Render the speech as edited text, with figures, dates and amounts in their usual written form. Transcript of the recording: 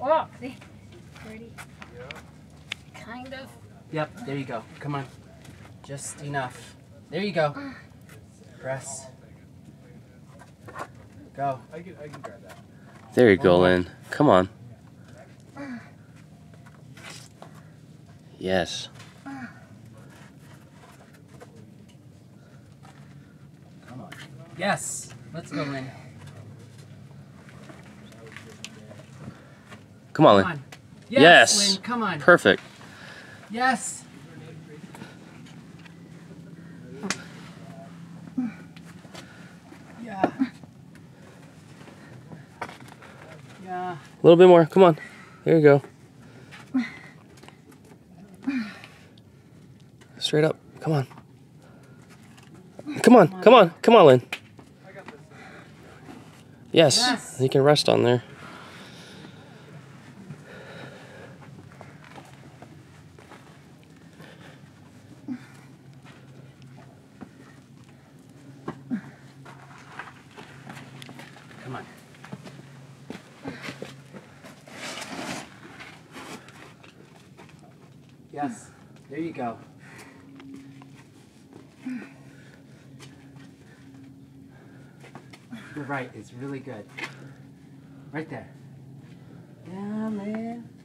Oh, see? Ready? Kind of. Yep, there you go. Come on. Just enough. There you go. Press. Go. I can grab that. There you go, Lynn. Come on. Yes. Come on. Yes. Let's go, Lynn. Come on, Lynn. Come on. Yes. Lynn, come on. Perfect. Yes. Yeah. Yeah. A little bit more. Come on. There you go. Straight up. Come on. Come on. Come on. Come on, Lynn. Yes. Yes. You can rest on there. Come on. Yes. There you go. You're right. It's really good. Right there. Yeah, man.